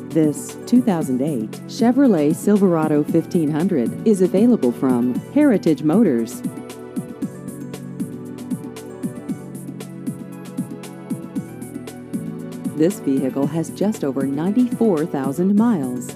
This 2008 Chevrolet Silverado 1500 is available from Heritage Motors. This vehicle has just over 94,000 miles.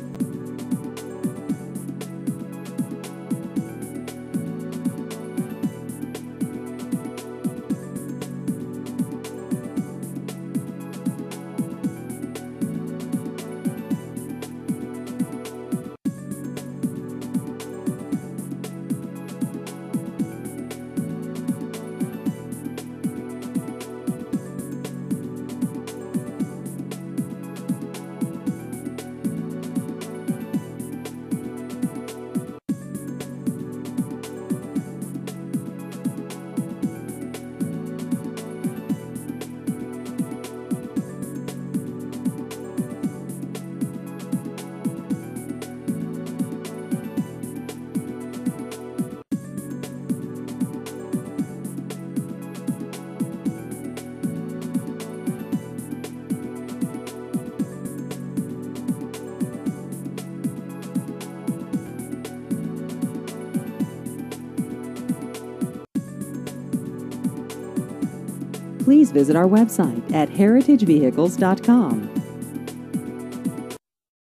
Please visit our website at heritagevehicles.com.